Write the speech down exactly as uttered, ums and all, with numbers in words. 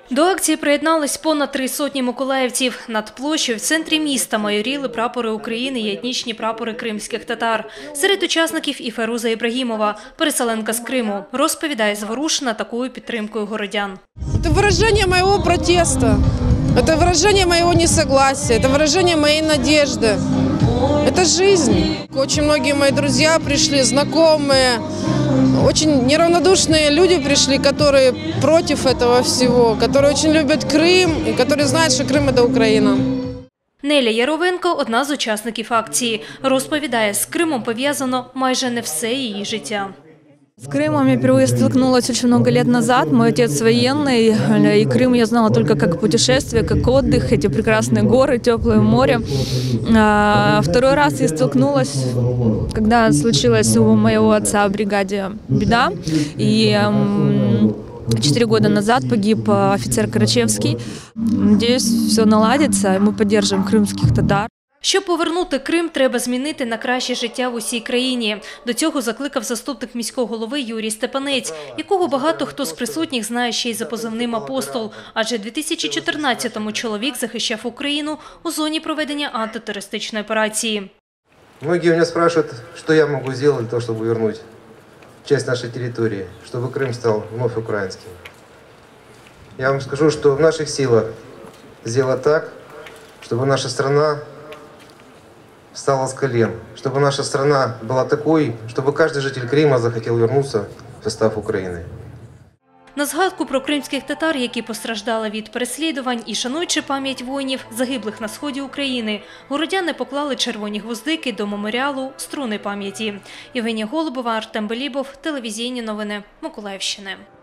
До акції приєднались понад три сотні миколаївців. Над площею в центрі міста майоріли прапори України і етнічні прапори кримських татар. Серед учасників і Феруза Ібрагімова, переселенка з Криму, розповідає, зворушена такою підтримкою городян. Це вираження моєго протесту, це вираження моєго несогласия, це вираження моєї надежди. Это жизнь. Очень многие мои друзья пришли, знакомые, очень неравнодушные люди пришли, которые против этого всего, которые очень любят Крым и которые знают, что Крым – это Украина. Неля Яровенко – одна з учасників акції. Розповідає, з Кримом пов'язано майже не все її життя. С Крымом я впервые столкнулась очень много лет назад. Мой отец военный, и Крым я знала только как путешествие, как отдых, эти прекрасные горы, теплое море. Второй раз я столкнулась, когда случилась у моего отца в бригаде беда. И четыре года назад погиб офицер Карачевский. Надеюсь, все наладится, и мы поддержим крымских татар. Щоб повернути Крим, треба змінити на краще життя в усій країні. До цього закликав заступник міського голови Юрій Степанець, якого багато хто з присутніх знає ще й за позивним «Апостол». Адже в дві тисячі чотирнадцятому чоловік захищав Україну у зоні проведення антитерористичної операції. Многие меня спрашивают, что я могу сделать для того, чтобы вернуть часть нашей территории, чтобы Крым стал вновь украинским. Я вам скажу, что в наших силах сделать так, чтобы наша страна встала с колен, чтобы наша страна была такой, чтобы каждый житель Крыма захотел вернуться в состав Украины. На згадку про кримських татар, які постраждали від переслідувань, і шануючи пам'ять воїнів, загиблих на сході України, городяни поклали червоні гвоздики до меморіалу «Струни пам'яті». Євгенія Голубова, Артем Белібов, телевізійні новини Миколаївщини.